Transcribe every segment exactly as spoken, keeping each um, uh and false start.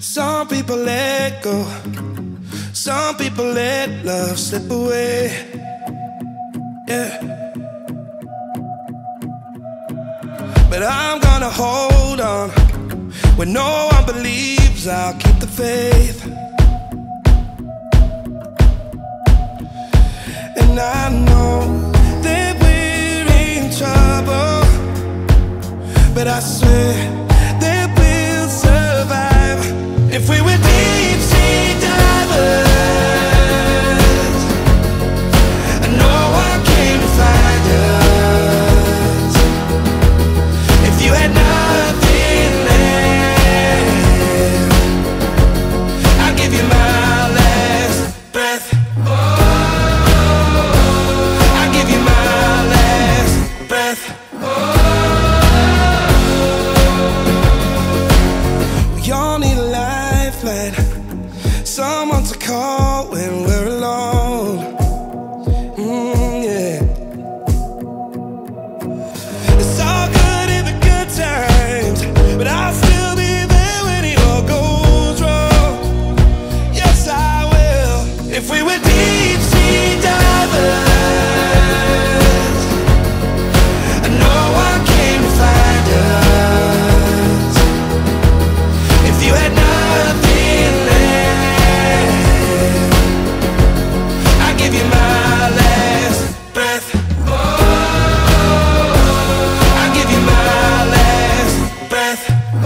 Some people let go, some people let love slip away. Yeah. But I'm gonna hold on. When no one believes, I'll keep the faith. And I know that we're in trouble, but I swear that we'll survive. If we were deep sea divers and no one came to find us, if you had nothing left, I'll give you my last breath. I'll give you my last breath. We all need a lifeline, someone to call when we're alone. Mm, yeah. It's all good in the good times, but I'll still be there when it all goes wrong. Yes, I will. If we were deep sea divers and no one came to find us, if you had nothing left, I'll give you my last breath. I'll give you my last breath.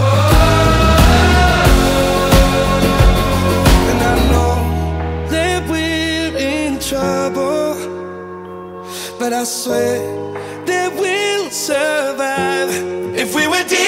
And I know that we're in trouble, but I swear that we'll survive. If we were deep